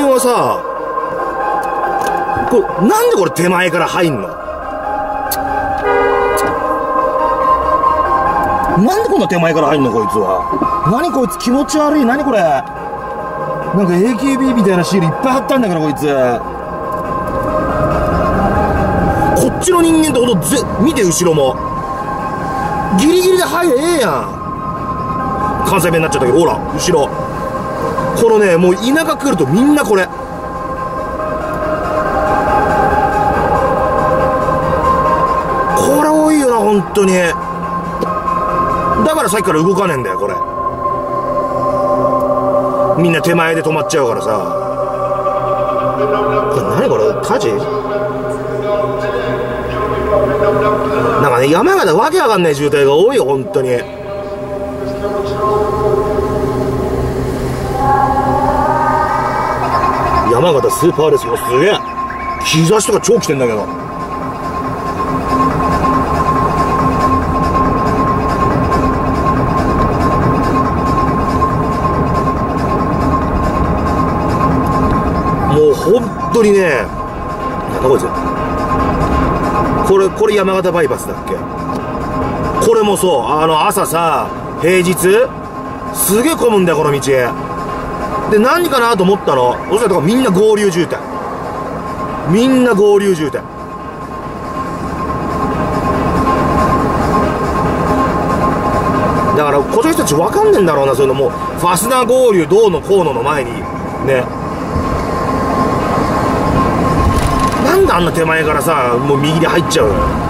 線はさ、これなんでこれ手前から入んの？なんでこんな手前から入んのこいつは。何こいつ気持ち悪い。何これ。なんか AKB みたいなシールいっぱい貼ったんだからこいつ。こっちの人間ってほんと見て後ろもギリギリで入れええやん。関西弁になっちゃったけど、ほら後ろこのね、もう田舎来るとみんなこれ。これ多いよな本当に。だからさっきから動かねえんだよこれ。みんな手前で止まっちゃうからさ。これ何これ火事？なんかね、山形わけわかんない渋滞が多いよ本当に。山形スーパーレスもすげえ日差しとか超来てんだけど。もう本当にね、なんだこいつ。これ山形バイパスだっけ。これもそう、朝さ平日すげえ混むんだよこの道で。何かなと思ったの。そしたらみんな合流渋滞。みんな合流渋滞。だからこっちの人たち分かんねえんだろうな、そういうの。もうファスナー合流どうのこうのの前にね、なんであんな手前からさもう右に入っちゃうの。